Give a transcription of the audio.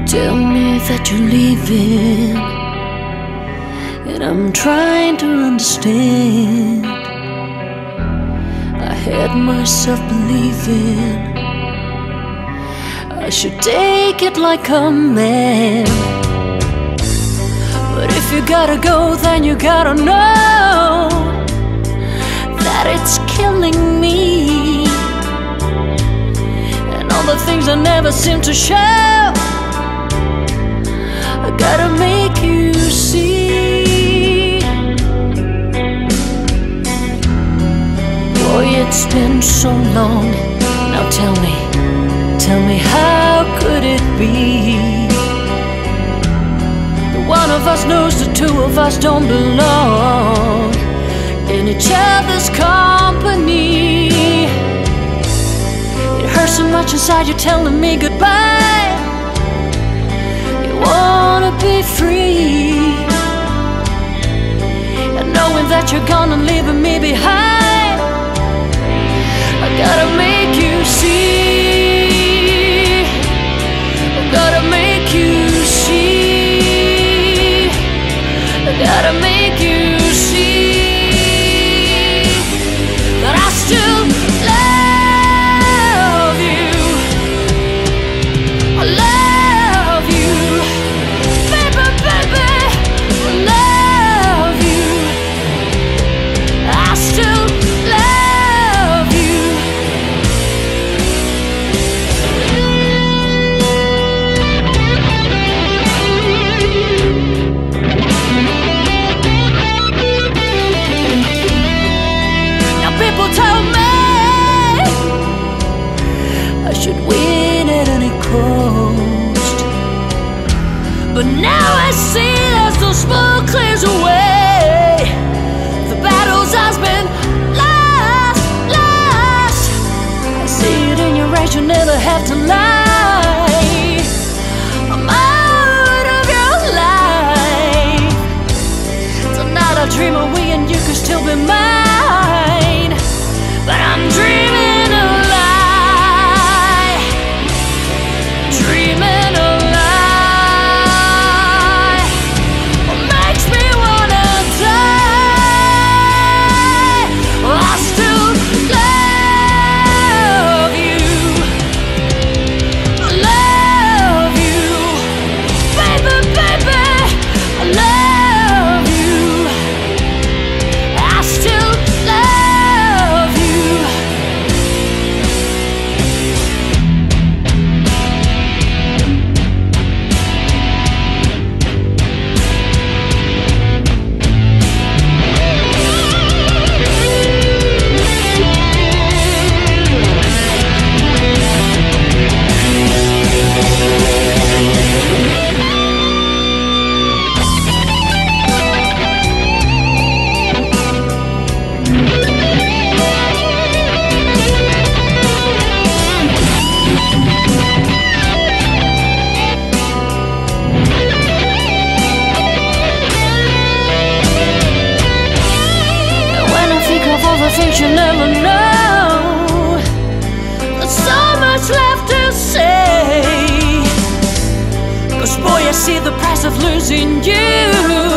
Tell me that you're leaving, and I'm trying to understand. I had myself believing I should take it like a man. But if you gotta go, then you gotta know that it's killing me, and all the things I never seem to show, I gotta make you see. Boy, it's been so long. Now tell me how could it be? The one of us knows the two of us don't belong in each other's company. It hurts so much inside, you're telling me goodbye. You wanna be free, and knowing that you're gone and leaving me behind, I gotta make you see. I gotta make you see. I gotta make you see that I still love you. I love you, baby, baby. I love you. I still love you. People told me I should win at any cost, but now I see as the smoke clears away, the battles has been lost. I see it in your eyes, you never have to lie. I'm out of your life. Tonight I dream of we and you could still be mine, but I'm dreaming a lie, dreaming a lie. What makes me wanna die? I still love you. I love you, baby, baby. I love you. I still love you. Things you never know, there's so much left to say. 'Cause boy, I see the price of losing you.